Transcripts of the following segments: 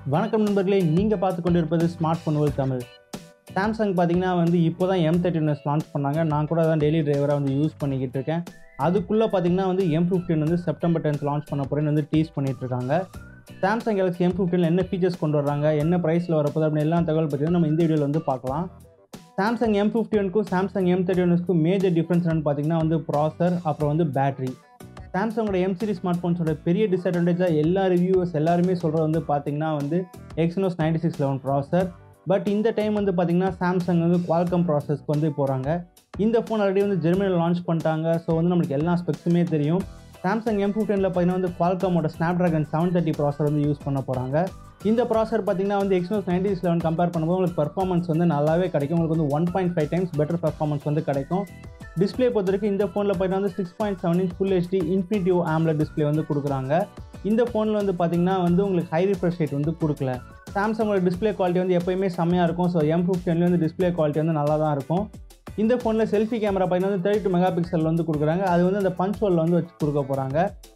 வணக்கம் நண்பர்களே, நீங்கள் பார்த்து கொண்டிருப்பது smart phone world Tamil. Samsung பார்த்தீங்கன்னா இப்போ தான் M51 லான்ச் பண்ணாங்க. நான் கூட தான் டெய்லி டிரைவராக யூஸ் பண்ணிக்கிட்டு இருக்கேன். அதுக்குள்ளே பார்த்தீங்கன்னா M51 செப்டம்பர் 10 லான்ச் பண்ண போகிறேன்னு டீஸ் பண்ணிகிட்டு இருக்காங்க. சாம்சங் Galaxy M51 என்ன ஃபீச்சர்ஸ் கொண்டு வர்றாங்க, என்ன ப்ரைஸில் வரப்போது அப்படின்னு எல்லா தகவல் பார்த்தீங்கன்னா நம்ம இந்த வீடியோவில் பார்க்கலாம். சாம்சங் M51க்கும் சாம்சங் M31க்கும் மேஜர் டிஃப்ரென்ஸ் என்னென்னு பார்த்தீங்கன்னா ப்ராசர், அப்புறம் பேட்டரி. சாம்சங்கோட M சீரிஸ் ஸ்மார்ட் ஃபோன்ஸோட பெரிய டிஸ்அட்வான்டேஜாக எல்லா ரிவ்யூவர்ஸ் எல்லாருமே சொல்கிறது பார்த்தீங்கன்னா Exynos 9611 ப்ராசர். பட் இந்த டைம் பார்த்தீங்கன்னா சாம்சங் குவால்காம் ப்ராசஸ்க்கு போகிறாங்க. இந்த ஃபோன் ஆல்ரெடி ஜெர்மனியில் லான்ச் பண்ணிட்டாங்க. ஸோ நம்மளுக்கு எல்லா ஸ்பெக்ஸுமே தெரியும். சாம்சங் M51 பார்த்தீங்கன்னா குவால்காமோட snapdragon 730 ப்ராசர் யூஸ் பண்ண போகிறாங்க. இந்த ப்ராசர் பார்த்தீங்கன்னா Exynos 9611 கம்பேர் பண்ணும்போது உங்களுக்கு பர்ஃபார்மன்ஸ் நல்லாவே கிடைக்கும். உங்களுக்கு 1.5 டைம்ஸ் பெட்டர் பர்ஃபார்மன்ஸ் கிடைக்கும். டிஸ்பிளே பொறுத்தவரைக்கும் இந்த ஃபோனில் பார்த்தீங்கன்னா 6.7 inch full HD FHD Amoled display கொடுக்குறாங்க. இந்த ஃபோனில் பார்த்தீங்கன்னா உங்களுக்கு ஹை ரிஃப்ரெஷ் ரேட் கொடுக்கல. சாம்சங்கோட டிஸ்பிளே குவாலிட்டி எப்போயுமே செம்மையாக இருக்கும். ஸோ M51 டிஸ்பிளே குவாலிட்டி நல்லா தான் இருக்கும். இந்த ஃபோனில் செல்ஃபி கேமரா பார்த்தீங்கன்னா 32 மெகா பிக்சல் கொடுக்குறாங்க. அது அந்த பஞ்ச் ஹோலில் வச்சு கொடுக்க போகிறாங்க.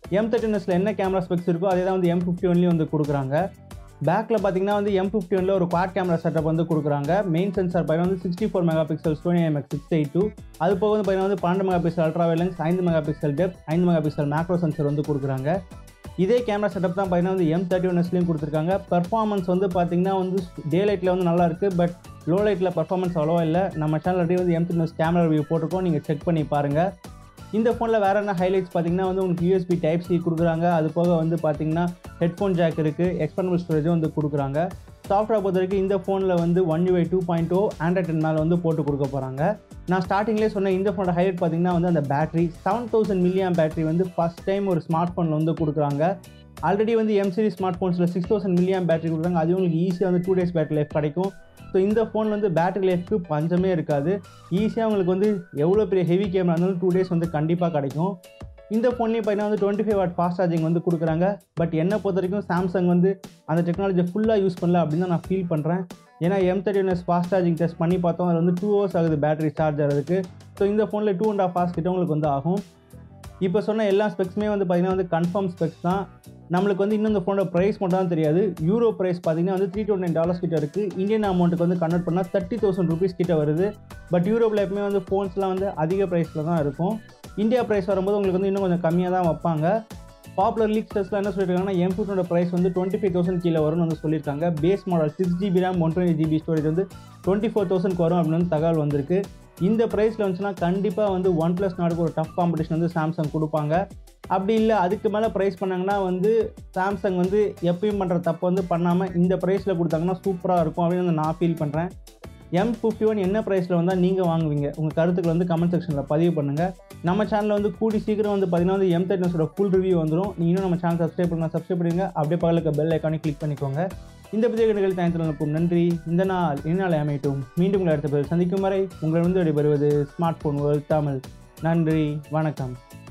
M31 என்ன கேமரா ஸ்பெக்ஸ் இருக்கோ அதே தான் M51 கொடுக்குறாங்க. பேக்கில் பார்த்தீங்கன்னா M51 ஒரு குவாட் கேமரா செட்டப் கொடுக்குறாங்க. மெயின் சென்சார் பார்த்தீங்கன்னா 64 மெகா பிக்சல் Sony IMX 682. அது போக பார்த்தீங்கன்னா 12 mega pixel ultra wide lens, 5 mega pixel depth, 5 mega pixel macro sensor கொடுக்குறாங்க. இதே கேமரா செட்டப் தான் பார்த்தீங்கன்னா M31லையும் கொடுத்துருக்காங்க. பர்ஃபார்மன்ஸ் பார்த்தீங்கன்னா டே லைட்டில் நல்லா இருக்குது. பட் லோ லைட்டில் பர்ஃபார்மன்ஸ் அவ்வளோவா இல்லை. நம்ம channel already M31 camera review போட்டிருக்கோம், நீங்கள் செக் பண்ணி பாருங்கள். இந்த ஃபோனில் வேறு என்ன ஹைலைட்ஸ் பார்த்தீங்கன்னா உங்களுக்கு USB Type-C கொடுக்குறாங்க. அது போக பார்த்தீங்கன்னா ஹெட்ஃபோன் ஜாக் இருக்குது, எக்ஸ்டர்னல் ஸ்டோரேஜும் கொடுக்குறாங்க. சாஃப்ட்வேர் பொறுத்த வரைக்கும் இந்த ஃபோனில் One UI 2.0 Android 10 மேலே போட்டு கொடுக்க போகிறாங்க. நான் ஸ்டார்டிங்லேயே சொன்னேன் இந்த ஃபோனோட ஹைலைட் பார்த்தீங்கன்னா அந்த battery 7000 mAh battery first time ஒரு ஸ்மார்ட் ஃபோனில் கொடுக்குறாங்க. ஆல்ரெடி M சீரிஸ் ஸ்மார்ட் ஃபோன்ஸில் 6000 mAh பேட்டரி கொடுக்குறாங்க. அது உங்களுக்கு ஈஸியாக 2 days பேட்டரி லைஃப் கிடைக்கும். ஸோ இந்த ஃபோனில் பேட்டரி லைஃப்க்கு பஞ்சமே இருக்காது. ஈஸியாக உங்களுக்கு எவ்வளோ பெரிய ஹெவி கேமரா இருந்தாலும் 2 days கண்டிப்பாக கிடைக்கும். இந்த ஃபோன்லேயும் பார்த்தீங்கன்னா 25 வாட் ஃபாஸ்ட் சார்ஜிங் கொடுக்குறாங்க. பட் என்னை பொறுத்த வரைக்கும் சாம்சங் அந்த டெக்னாலஜியை ஃபுல்லாக யூஸ் பண்ணல அப்படின்னு தான் நான் ஃபீல் பண்ணுறேன். ஏன்னா M31 ஃபாஸ்ட் சார்ஜிங் டெஸ்ட் பண்ணி பார்த்தோம், அது 2 hours ஆகுது பேட்டரி சார்ஜ் ஆகிறதுக்கு. ஸோ இந்த ஃபோனில் 2.5 hours கிட்ட உங்களுக்கு ஆகும். இப்போ சொன்ன எல்லா ஸ்பெக்ஸுமே பார்த்தீங்கன்னா கன்ஃபார்ம் ஸ்பெக்ஸ் தான். நம்மளுக்கு இன்னும் இந்த ஃபோனோட ப்ரைஸ் மட்டும் தான் தெரியாது. யூரோ ப்ரைஸ் பார்த்தீங்கன்னா $329 கிட்ட இருக்குது. இந்தியன் அமௌண்ட்டுக்கு கன்வெர்ட் பண்ணால் 30,000 rupees கிட்ட வருது. பட் யூரோப்பில் எப்பவுமே ஃபோன்ஸ்லாம் அதிக ப்ரைஸில் தான் இருக்கும். இந்தியா ப்ரைஸ் வரும்போது உங்களுக்கு இன்னும் கொஞ்சம் கம்மியாக தான் வைப்பாங்க. பாப்புலர் லீக்ஸஸ்லாம் என்ன சொல்லியிருக்காங்கன்னா M51 ப்ரைஸ் 25,000 கீழே வரும்னு சொல்லியிருக்காங்க. Base model 6GB RAM 128GB storage 24,000 வரும் அப்படின்னு தகவல் வந்திருக்கு. இந்த ப்ரைஸில் வந்துச்சுன்னா கண்டிப்பாக OnePlus நாடுக்கு ஒரு டஃப் காம்படிஷன் சாம்சங் கொடுப்பாங்க. அப்படி இல்லை அதுக்கு மேலே ப்ரைஸ் பண்ணாங்கன்னா சாம்சங் எப்பயும் பண்ணுற தப்பு பண்ணாமல் இந்த ப்ரைஸில் கொடுத்தாங்கன்னா சூப்பராக இருக்கும் அப்படின்னு நான் ஃபீல் பண்ணுறேன். M51 என்ன ப்ரைஸில் வந்தால் நீங்கள் வாங்குவீங்க? உங்கள் கருத்துக்கள் கமெண்ட் செக்ஷனில் பதிவு பண்ணுங்கள். நம்ம சேனலில் கூடி சீக்கிரம் பார்த்தீங்கன்னா M31 ஃபுல் ரிவ்யூ வந்துடும். நீங்களும் நம்ம சேனல் சப்ஸ்கிரைப் பண்ணுங்கள். அப்படியே பக்கத்தில் பெல் ஐக்கானே கிளிக் பண்ணிக்கோங்க. இந்த புதிய கண்டுகள் தயத்தில் நன்றி. இந்த நாள் அமையட்டும். மீண்டும் உங்களை அடுத்த பேர் சந்திக்கும் வரை உங்களிடம் விடைபெறுவது ஸ்மார்ட் ஃபோன் வேர்ல்ட் தமிழ். நன்றி, வணக்கம்.